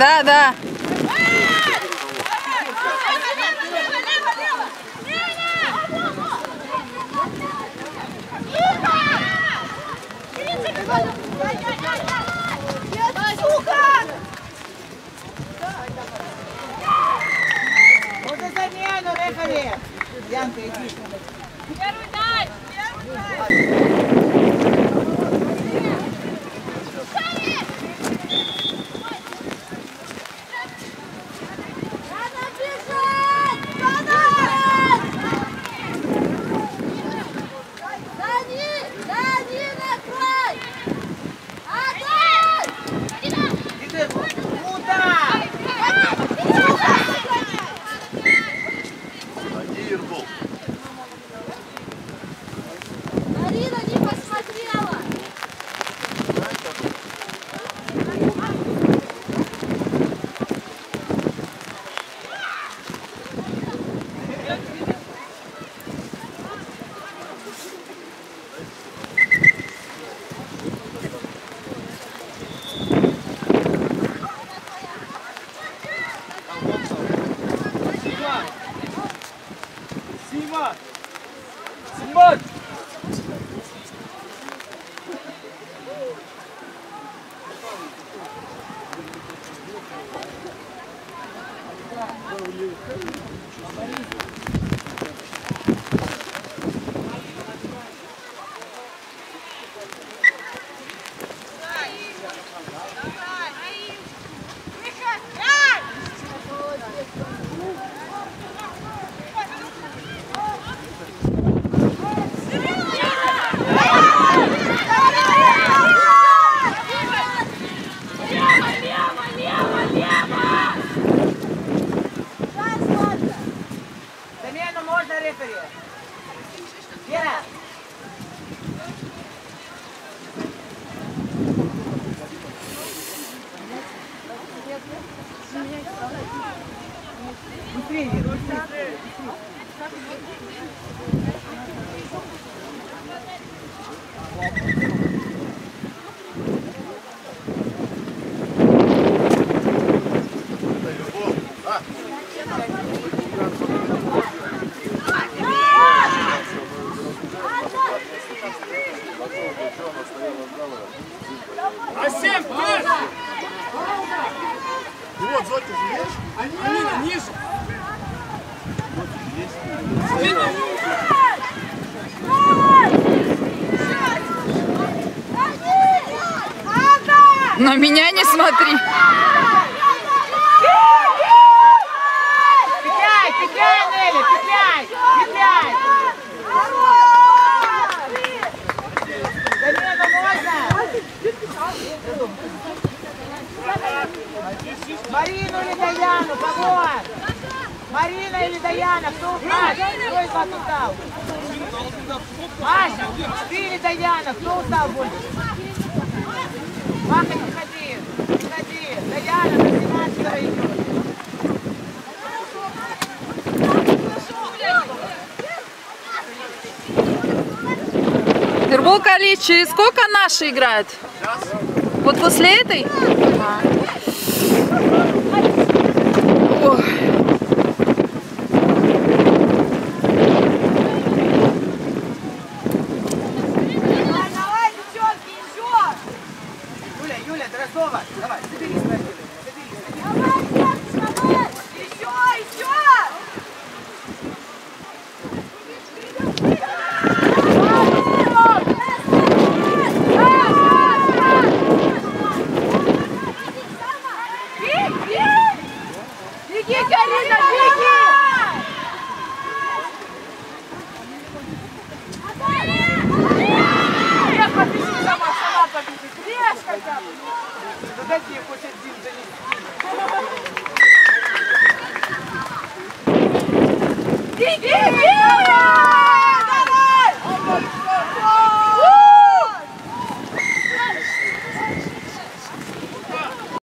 Да, да. Вот за замену, рефери! Янка, иди. Первый дай! Марина не посмотрела! Сима! Симон! Замену можно, рефери? Вера! Быстрее, Вера, быстрее. Асем, плюс! Вот, Зойка же есть? Амина, ниже! На меня не смотри. Петляй, петляй, Нелли, петляй, петляй! Замену можно? Марину или Даяну, кого? Марина или Даяна, кто устал? Кто из вас устал? Маша, ты или Даяна, кто устал больше? Маха, не ходи, не ходи. Даяна, на 17 идет. Ербол Калич, через сколько наши играют? Вот после этой? Ой. Давай, девчонки, еще! Юля, Юля, Дроздова, давай, забери свои делы, забери. Еще, еще! Беги, Карина, беги! Я побежу сама побежит. Режь хотя бы. Ну дайте хоть один занести. Беги, беги!